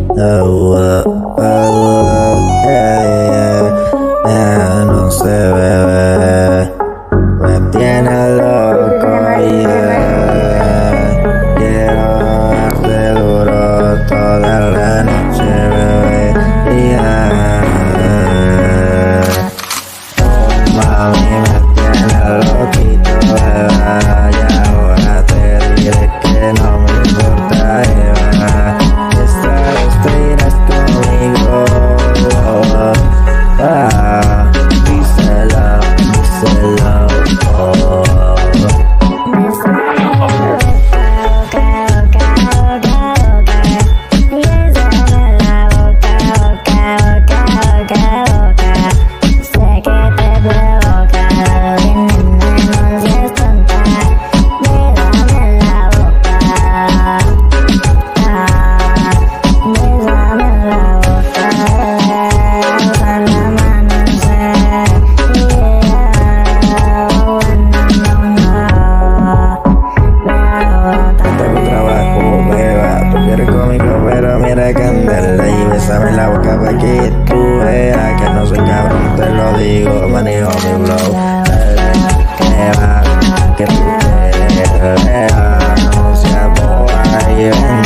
No sé, bebé, me tiene loco, quiero darte duro toda la noche, bebé, mami, me tiene loquito, bebé, y ahora te diré que no me importa, esta estrella conmigo. Díselo, díselo, sé que te provoca, no seas tonta, bésame la boca, bésame la boca, hasta el amanecer, tengo trabajo, beba, tú quieres conmigo, pero mira candela y bésame la boca pa' que tú veas que no soy cabrón, te lo digo, manejo mi flow, que va, que tú veas, no seas boba y ven.